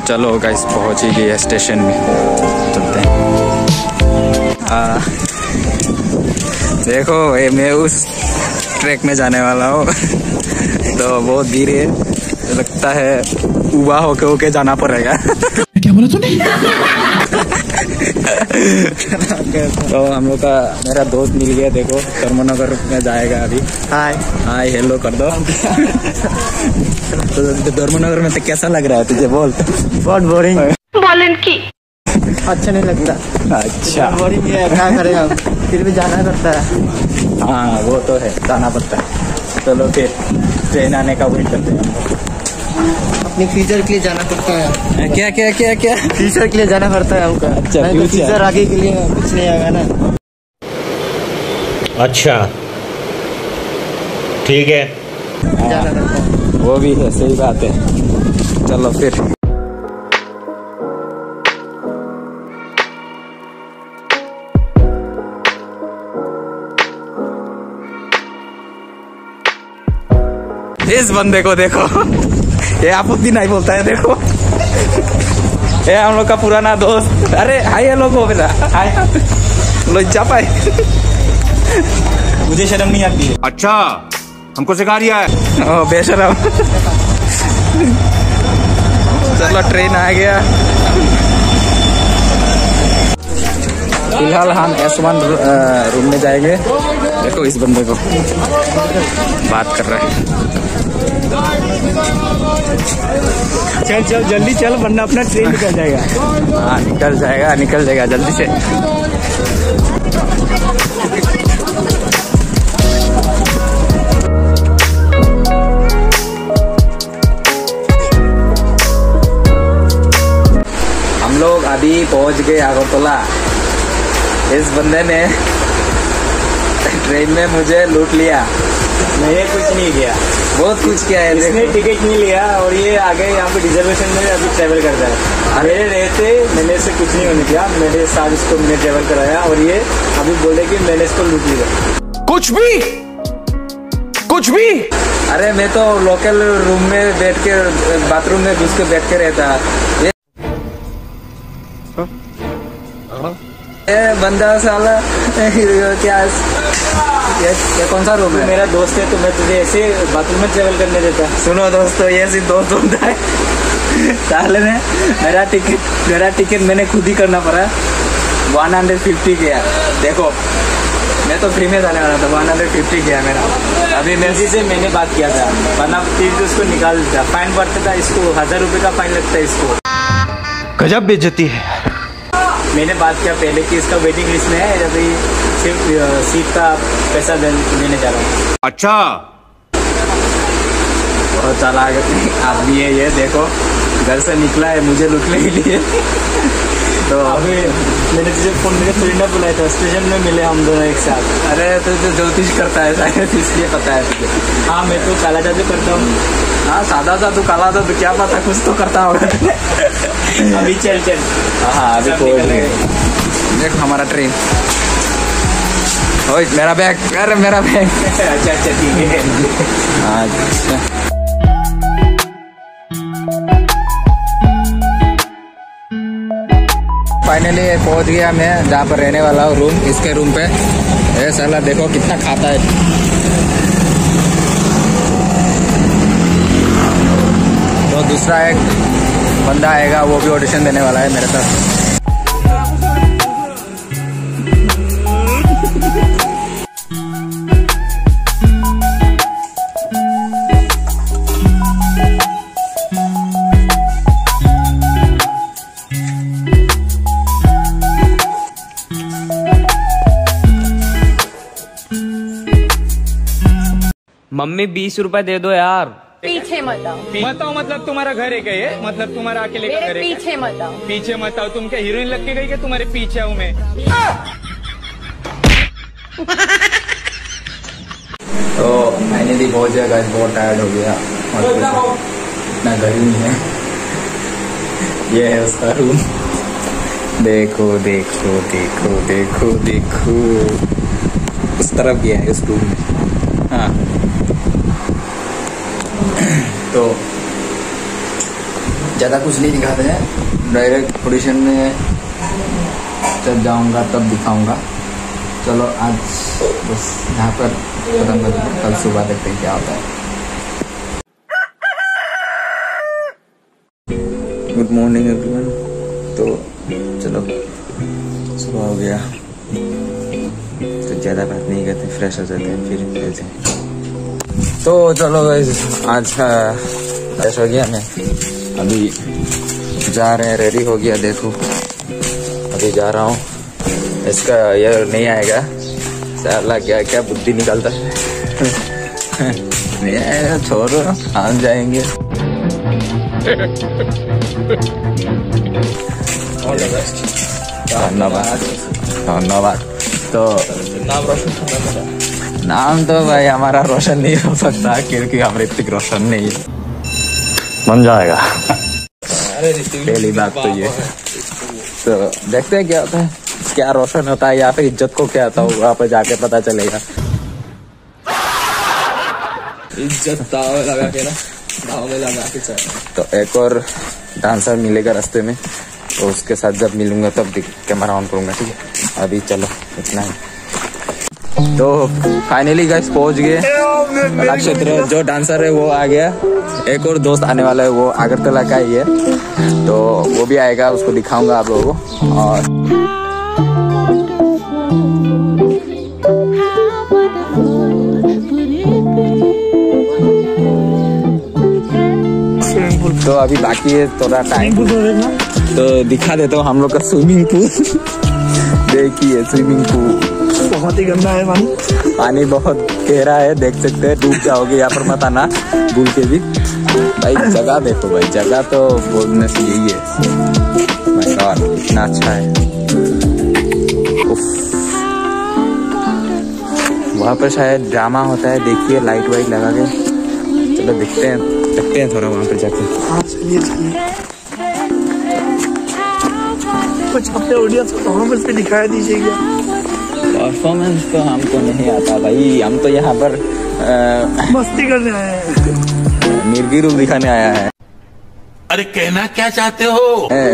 चलो गाइस पहुंच ही गए स्टेशन में, चलते हैं। देखो ये मैं उस ट्रैक में जाने वाला हूँ तो बहुत धीरे है, लगता है उबा होके जाना पड़ेगा। क्या बोला तूने? तो हम लोग का मेरा दोस्त मिल गया, देखो धर्मनगर में जाएगा अभी। हाय हाय हेलो कर दो। तो धर्मनगर में तो कैसा लग रहा है तुझे, बोल। बहुत बोरिंग बोलन की अच्छा नहीं लगता। अच्छा बोरिंग है, क्या करें हम, फिर भी जाना पड़ता है। हाँ वो तो है, जाना पड़ता है। चलो फिर ट्रेन आने का वेट करते हैं। अपने फ्यूचर के लिए जाना पड़ता है। क्या क्या क्या क्या फ्यूचर के लिए जाना पड़ता है हमको। अच्छा फ्यूचर आगे के लिए कुछ नहीं आएगा ना। अच्छा ठीक है, जाना पड़ता है। वो भी है, सही बात है। चलो फिर इस बंदे को देखो, ये आपत्ति नहीं बोलता है, देखो ये हम लोग का पुराना दोस्त। अरे हाय हेलो को बेटा, हाय लज्जा पाए। मुझे शर्म नहीं आती है। अच्छा हमको सिखा रिया है। ओ बेशरम। चलो ट्रेन आ गया। फिलहाल हम S1 रूम में जाएंगे। देखो इस बंदे को बात कर रहा है। चल चल जल्दी चल, वरना अपना ट्रेन निकल जाएगा। हाँ निकल जाएगा जल्दी से। हम लोग अभी पहुंच गए अगरतला। इस बंदे ने ट्रेन में मुझे लूट लिया। मैंने कुछ नहीं किया, बहुत कुछ किया है। इसने टिकट नहीं लिया और ये आगे यहाँ पे रिजर्वेशन में अभी ट्रेवल करता है। मेरे रहते मैंने इससे कुछ नहीं होने दिया, मेरे साथ इसको मैंने ट्रेवल कराया और ये अभी बोले कि मैंने इसको लूट लिया। कुछ भी अरे मैं तो लोकल रूम में बैठ के, बाथरूम में घुस के बैठ के रहता। ये बंदा साला क्या ये कौन सा रूम है? मेरा दोस्त है तो मैं तुझे ऐसे बाथरूम में ट्रेवल करने देता। सुनो दोस्तों, ये सिर्फ दोस्त होता है। साले ने मेरा टिकट मैंने खुद ही करना पड़ा। 150 किया। देखो मैं तो फ्री में जाने वाला था, 150 किया मेरा। अभी मैं इसी से मैंने बात किया था, वरना फिर उसको निकाल देता। फाइन पड़ता था इसको, 1000 रुपये का फाइन लगता है इसको। गजब बेइज्जती है। मैंने बात किया पहले कि इसका वेटिंग लिस्ट में है, अभी सिर्फ सीट का पैसा देने जा रहा हूँ। अच्छा बहुत चालाक आदमी है ये। देखो घर से निकला है मुझे लूटने के लिए। तो अभी मैंने तुझे फोन में थोड़ी ना बुलाया था, स्टेशन में मिले हम दोनों एक साथ। अरे तो ज्योतिष करता है शायद, इसलिए पता है तुझे। हाँ मैं तो काला जादू करता हूँ। हाँ सादा सा तू काला तो क्या पता, कुछ तो करता होगा। अभी चल हाँ अभी देख हमारा ट्रेन। ओए मेरा बैग, अरे मेरा बैग। अच्छा ठीक है। अच्छा फाइनली पहुंच गया मैं जहाँ पर रहने वाला हूँ, रूम। इसके रूम पे ये साला देखो कितना खाता है। तो दूसरा एक बंदा आएगा, वो भी ऑडिशन देने वाला है मेरे साथ। मम्मी 20 रुपए दे दो यार। पीछे मत आओ। बताओ मतलब तुम्हारा घर है क्या ये? मतलब तुम्हारा अकेले का घर मेरे है क्या? पीछे मत आओ। पीछे मत आओ। तुम क्या हीरोइन लग के गई क्या? तुम्हारे पीछे हूँ मैं। तो फाइनली पहुंच गया गाइस, बहुत टायर्ड हो गया। इतना गर्मी है। ये है उसका रूम। देखो देखो देखो देखो देखो, उस तरफ गया है उस रूम में। हाँ तो ज़्यादा कुछ नहीं दिखाते हैं, डायरेक्ट ऑडिशन में जब जाऊंगा तब दिखाऊंगा। चलो आज बस यहाँ पर खत्म करते हैं, कल सुबह देखते हैं क्या होता है। Good morning everyone. तो चलो सुबह हो गया तो ज़्यादा बात नहीं करते, फ्रेश हो जाते हैं फिर मिलते हैं। तो चलो गाइस आज फ्रेश हो गया मैं, अभी जा रहे हैं, रेडी हो गया। देखो अभी जा रहा हूँ, इसका ये नहीं आएगा साला, क्या क्या बुद्धि निकालता है नहीं आएगा, छोड़ो हम जाएंगे। धन्यवाद। तो नाम तो भाई हमारा रोशन नहीं हो सकता क्योंकि हम ऋतिक रोशन नहीं है, बन जाएगा पहली बात तो ये। तो देखते हैं क्या होता है, क्या रोशन होता है या फिर इज्जत को क्या होता है, वहाँ पे जाके पता चलेगा। इज्जत दाव में लगा के ना, दाव में लगा के चल। तो एक और डांसर मिलेगा रास्ते में, तो उसके साथ जब मिलूंगा तब कैमरा ऑन करूंगा, ठीक है। अभी चलो इतना ही। तो फाइनली गाइस पहुंच गए कलाक्षेत्र। जो डांसर है वो आ गया, एक और दोस्त आने वाला है, वो अगरतला का ही है, तो वो भी आएगा, उसको दिखाऊंगा आप लोगों को। और तो अभी बाकी है थोड़ा टाइम, तो दिखा देता हूँ हम लोग का स्विमिंग पूल। देखिए स्विमिंग पूल बहुत ही गंदा है पानी बहुत गहरा है, देख सकते हैं, डूब जाओगे यहाँ पर, मत आना भूल के भी। भाई जगह देखो भाई, जगह तो बोलने से यही है। माय गॉड इतना अच्छा है। वहाँ पर शायद ड्रामा होता है, देखिए लाइट वाइट लगा के। चलो देखते हैं थोड़ा वहाँ पर जाके। हाँ चलिए कुछ अपने ऑडियंस को परफॉर्मेंस पे दिखाया दीजिएगा। परफॉर्मेंस तो हमको नहीं आता भाई, हम तो यहाँ पर मस्ती करने आए हैं, मिर्गी रूप दिखाने आया है। अरे कहना क्या चाहते हो?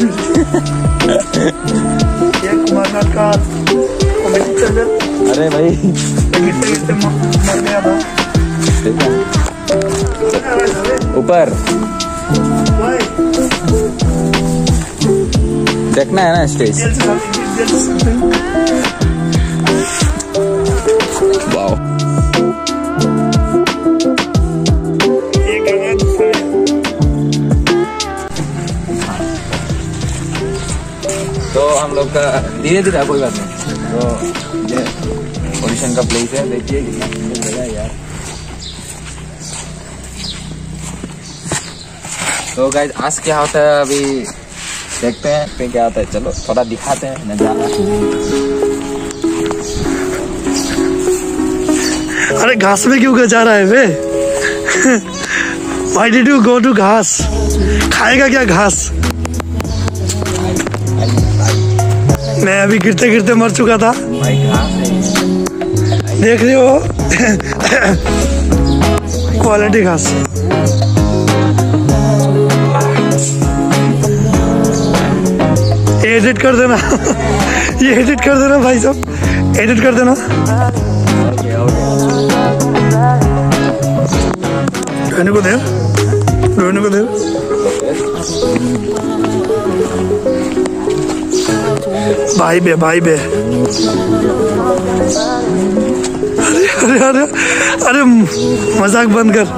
ये कुमारनाथ का कॉमेडी चल रहा। अरे भाई गिरते मर गया था ऊपर, देखना है ना स्टेज। वाओ तो हम लोग का धीरे धीरे, कोई बात नहीं। तो ये ऑडिशन का प्लेस है, देखिए कितना सुंदर जगह है यार। तो गाइस आज क्या होता है अभी देखते हैं, फिर क्या होता है। चलो थोड़ा दिखाते हैं नजारा। अरे घास में क्यों जा रहा है वे? Why did you go to घास? खाएगा क्या घास? मैं अभी गिरते गिरते मर चुका था, देख रहे हो। क्वालिटी घास। एडिट कर देना ये एडिट कर देना भाई साहब, एडिट कर देना। रोने को दे, रोने को दे। भाई बे अरे अरे अरे मजाक बंद कर।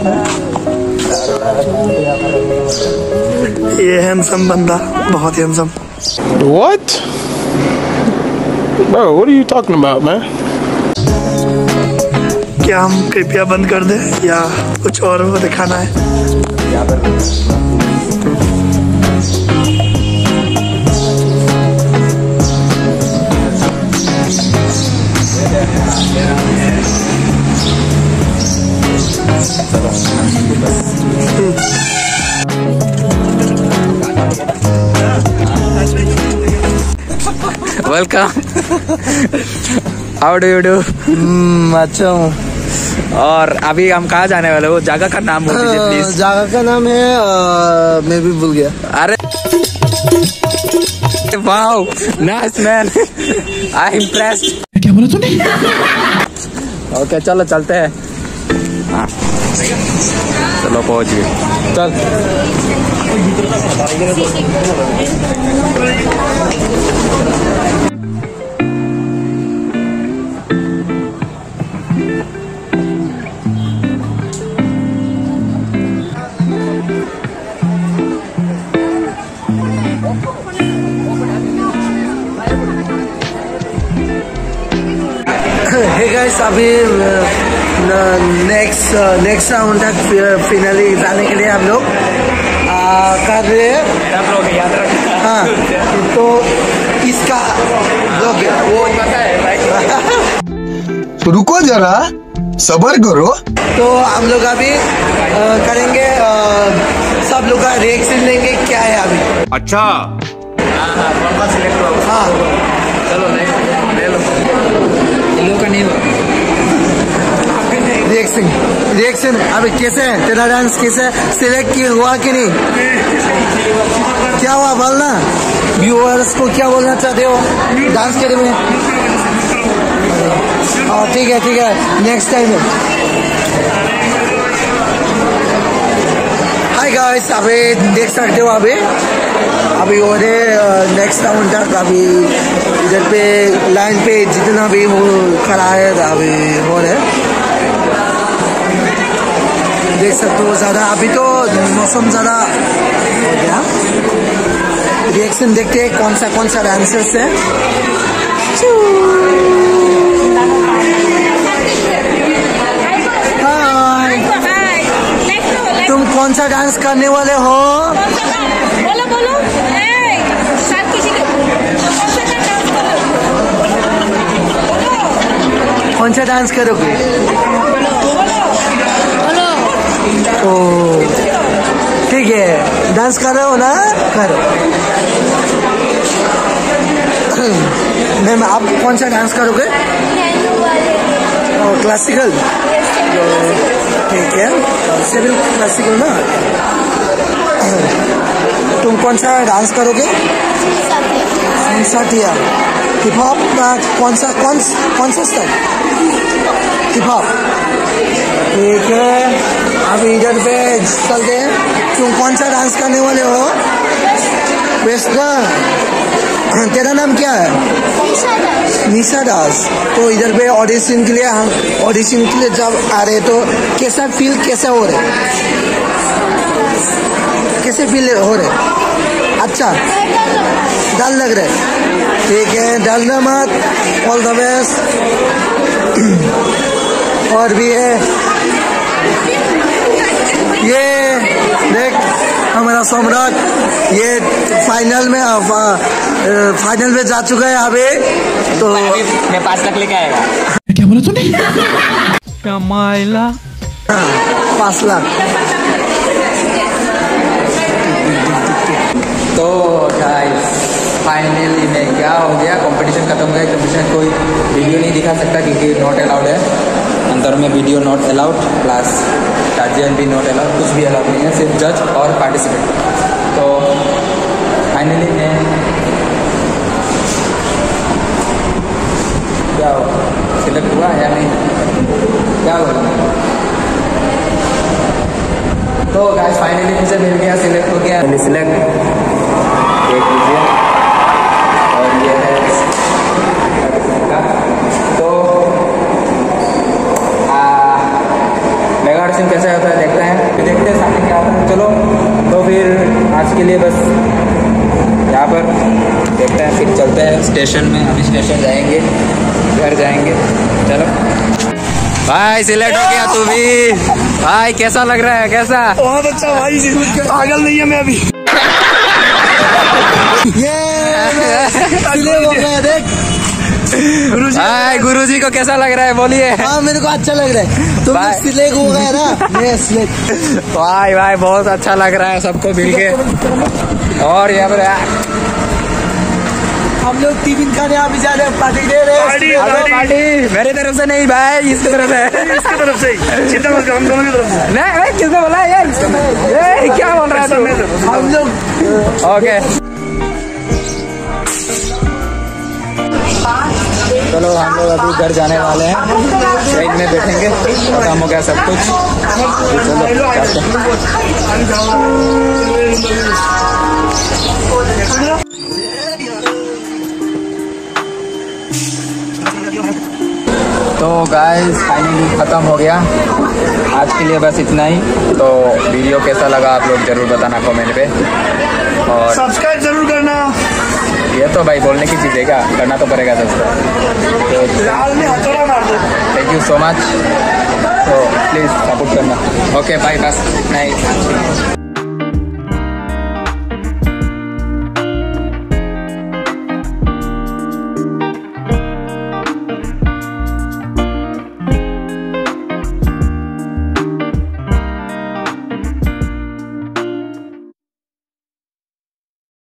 ये हैंडसम बंदा, बहुत handsome. What? Bro, what are you talking about, man? क्या हम कृपया बंद कर दें या कुछ और दिखाना है? Welcome. How do you do? अच्छा हूँ। और अभी हम कहाँ जाने वाले हो? जगह का नाम बोल दीजिए प्लीज। जगह का नाम है मैं भी भूल गया। अरे wow nice man, I impressed. क्या बोला तूने? ओके चलो चलते हैं। हाँ चलो पहुंच गए, चल। हे गाइस, अभी नेक्स्ट राउंड तक फाइनली जाने के लिए हम लोग कर रहे हैं। याद रखना। हाँ, तो इसका ब्लॉग है वो पता है भाई। रुको जरा, सबर करो। तो हम लोग अभी करेंगे, सब लोग का रिएक्शन लेंगे क्या है अभी। अच्छा सिलेक्ट हुआ। हाँ चलो ले लो। इन लोगों का नहीं हुआ। रिएक्शन अभी कैसे है तेरा डांस? कैसे सिलेक्ट हुआ कि नहीं? क्या हुआ बोलना, व्यूअर्स को क्या बोलना चाहते हो डांस के में? ठीक है नेक्स्ट टाइम है। हाय गाइस, अभी देख सकते हो अभी हो रहे नेक्स्ट राउंड तक। अभी इधर पे लाइन पे जितना भी वो खड़ा है अभी हो रहे, देख सकते हो। ज़्यादा अभी तो मौसम ज़्यादा हो गया। रिएक्शन देखते हैं कौन सा डांसर्स है। हाय, तुम कौन सा डांस करने वाले हो? बोलो कौन सा डांस करोगे? ओ ठीक है, डांस कर रहे हो ना, करो। मैम आप कौन सा डांस करोगे? क्लासिकल। ठीक है, सिविल क्लासिकल ना। तुम कौन सा डांस करोगे? साथिया। हिप हॉप कौन सा स्टाइल? Hip hop. ठीक है, अभी इधर पे चलते हैं। तुम कौन सा डांस करने वाले हो? वेस्टर्न। तेरा नाम क्या है? निशा दास। तो इधर पे ऑडिशन के लिए जब आ रहे तो कैसा फील हो रहा है? कैसे फील हो रहे? अच्छा, डर लग रहा है। ठीक है, डरना मत, ऑल द बेस्ट। और भी है ये देख हमारा सम्राट, ये फाइनल में जा चुका है अभी। तो मैं 5 लाख लेके आएगा। क्या बोला तूने? 5 लाख। तो गाइस फाइनली में क्या हो गया, कंपटीशन खत्म हो गया। कंपटीशन कोई वीडियो नहीं दिखा सकता क्योंकि नॉट अलाउड है अंदर में, video not allowed, plus guardian भी नॉट अलाउड, कुछ भी अलाउड नहीं है, सिर्फ जज और पार्टिसिपेंट। तो फाइनली मैं क्या हो सिलेक्ट हुआ या नहीं, क्या बोला? तो गाइस फाइनली मुझे मिल गया, सिलेक्ट हो गया। सिलेक्ट देख लीजिए, और ये है तो मेगा ऑडिशन कैसा होता है देखते हैं, देखते हैं सामने क्या होता है। चलो तो फिर आज के लिए बस यहाँ पर देखते हैं, फिर चलते हैं स्टेशन में। अभी स्टेशन जाएंगे, घर जाएंगे। चलो भाई, सिलेक्ट हो गया तू भी भाई, कैसा लग रहा है? कैसा? बहुत अच्छा भाई, पागल नहीं है मैं अभी। ये हो गया देख। गुरुजी को कैसा लग रहा है बोलिए? हाँ मेरे को अच्छा लग रहा है। तुम सिलेक्ट हो गया ना? मैं सिलेक्ट। भाई बहुत अच्छा लग रहा है सबको मिल के। और यहाँ पर हम लोग टिफिन खाने अभी जा रहे हैं, पार्टी दे रहे हैं। पार्टी मेरी तरफ से नहीं भाई, इसकी तरफ से। इसकी तरफ से ही, चिंता मत करो, हम दोनों की तरफ से। नहीं किसने बोला यार? क्या बोल रहा है तू? हम लोग ओके चलो हम लोग अभी घर जाने वाले हैं, ट्रेन में बैठेंगे, खत्म हो गया सब कुछ। चलो तो गाइस फाइनली ख़त्म हो गया आज के लिए, बस इतना ही। तो वीडियो कैसा लगा आप लोग ज़रूर बताना कमेंट पे, और सब्सक्राइब जरूर करना। ये तो भाई बोलने की चीज़ है, क्या करना तो पड़ेगा subscribe. Thank you so much, तो प्लीज़ सपोर्ट करना। ओके बाय, बस नहीं।